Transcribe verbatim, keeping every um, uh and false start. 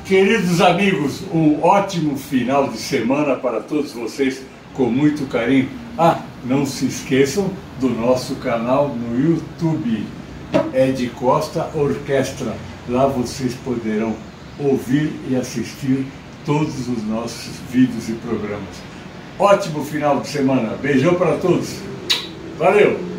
Queridos amigos, um ótimo final de semana para todos vocês, com muito carinho. Ah, não se esqueçam do nosso canal no YouTube, Ed Costa Orquestra. Lá vocês poderão ouvir e assistir todos os nossos vídeos e programas. Ótimo final de semana. Beijão para todos. Valeu!